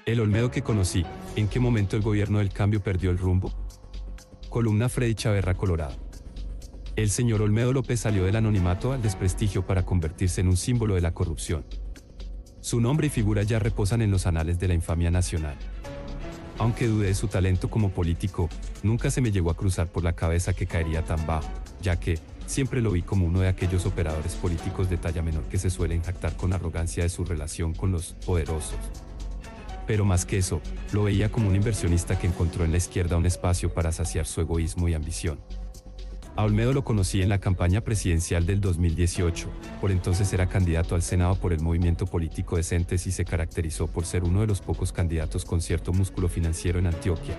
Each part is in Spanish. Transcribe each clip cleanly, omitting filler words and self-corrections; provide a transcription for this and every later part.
El Olmedo que conocí, ¿en qué momento el gobierno del cambio perdió el rumbo? Columna Freddy Chaverra, Colorado. El señor Olmedo López salió del anonimato al desprestigio para convertirse en un símbolo de la corrupción. Su nombre y figura ya reposan en los anales de la infamia nacional. Aunque dudé de su talento como político, nunca se me llegó a cruzar por la cabeza que caería tan bajo, ya que siempre lo vi como uno de aquellos operadores políticos de talla menor que se suelen jactar con arrogancia de su relación con los poderosos. Pero más que eso, lo veía como un inversionista que encontró en la izquierda un espacio para saciar su egoísmo y ambición. A Olmedo lo conocí en la campaña presidencial del 2018, por entonces era candidato al Senado por el movimiento político Decentes y se caracterizó por ser uno de los pocos candidatos con cierto músculo financiero en Antioquia.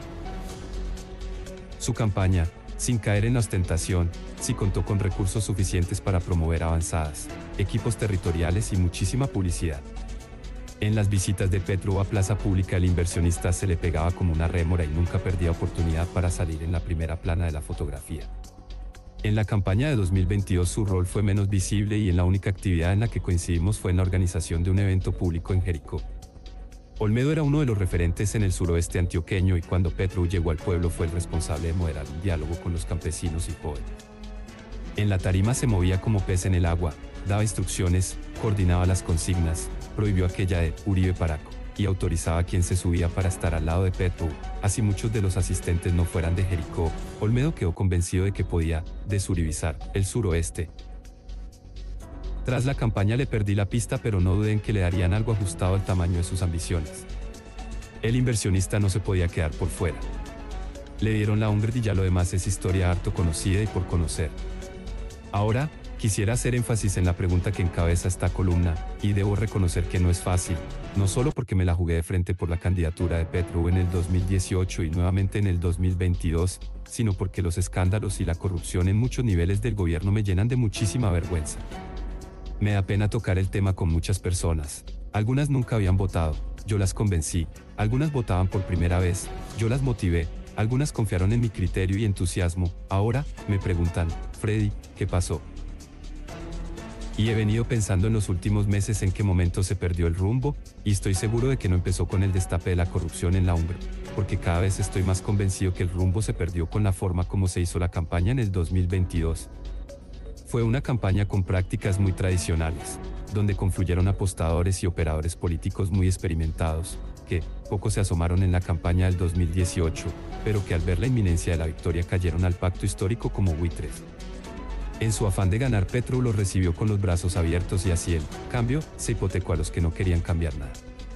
Su campaña, sin caer en la ostentación, sí contó con recursos suficientes para promover avanzadas, equipos territoriales y muchísima publicidad. En las visitas de Petro a Plaza Pública el inversionista se le pegaba como una rémora y nunca perdía oportunidad para salir en la primera plana de la fotografía. En la campaña de 2022 su rol fue menos visible y en la única actividad en la que coincidimos fue en la organización de un evento público en Jericó. Olmedo era uno de los referentes en el suroeste antioqueño y cuando Petro llegó al pueblo fue el responsable de moderar un diálogo con los campesinos y jóvenes. En la tarima se movía como pez en el agua, daba instrucciones, coordinaba las consignas, prohibió aquella de Uribe Paraco y autorizaba a quien se subía para estar al lado de Petro, así muchos de los asistentes no fueran de Jericó. Olmedo quedó convencido de que podía desuribizar el suroeste. Tras la campaña le perdí la pista, pero no dudé en que le darían algo ajustado al tamaño de sus ambiciones. El inversionista no se podía quedar por fuera. Le dieron la UNGRD y ya lo demás es historia harto conocida y por conocer. Ahora, quisiera hacer énfasis en la pregunta que encabeza esta columna, y debo reconocer que no es fácil, no solo porque me la jugué de frente por la candidatura de Petro en el 2018 y nuevamente en el 2022, sino porque los escándalos y la corrupción en muchos niveles del gobierno me llenan de muchísima vergüenza. Me da pena tocar el tema con muchas personas. Algunas nunca habían votado, yo las convencí, algunas votaban por primera vez, yo las motivé, algunas confiaron en mi criterio y entusiasmo, ahora, me preguntan, Freddy, ¿qué pasó? Y he venido pensando en los últimos meses en qué momento se perdió el rumbo, y estoy seguro de que no empezó con el destape de la corrupción en la UNGRD, porque cada vez estoy más convencido que el rumbo se perdió con la forma como se hizo la campaña en el 2022. Fue una campaña con prácticas muy tradicionales, donde confluyeron apostadores y operadores políticos muy experimentados, que poco se asomaron en la campaña del 2018, pero que al ver la inminencia de la victoria cayeron al pacto histórico como buitres. En su afán de ganar, Petro los recibió con los brazos abiertos y así el cambio se hipotecó a los que no querían cambiar nada.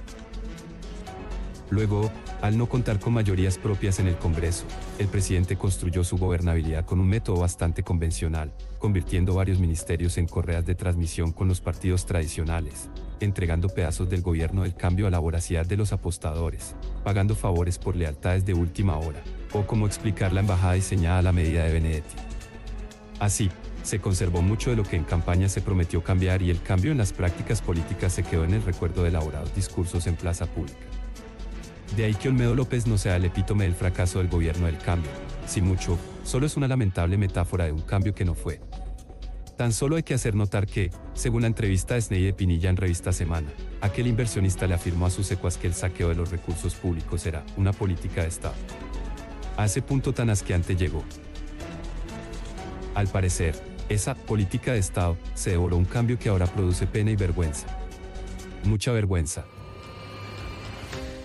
Luego, al no contar con mayorías propias en el Congreso, el presidente construyó su gobernabilidad con un método bastante convencional, convirtiendo varios ministerios en correas de transmisión con los partidos tradicionales, entregando pedazos del gobierno del cambio a la voracidad de los apostadores, pagando favores por lealtades de última hora, o como explicar la embajada diseñada a la medida de Benedetti. Así, se conservó mucho de lo que en campaña se prometió cambiar y el cambio en las prácticas políticas se quedó en el recuerdo de elaborados discursos en plaza pública. De ahí que Olmedo López no sea el epítome del fracaso del gobierno del cambio, si mucho, solo es una lamentable metáfora de un cambio que no fue. Tan solo hay que hacer notar que, según la entrevista de Sneide Pinilla en Revista Semana, aquel inversionista le afirmó a sus secuas que el saqueo de los recursos públicos era una política de Estado. A ese punto tan asqueante llegó. Al parecer, esa política de Estado se devoró un cambio que ahora produce pena y vergüenza. Mucha vergüenza.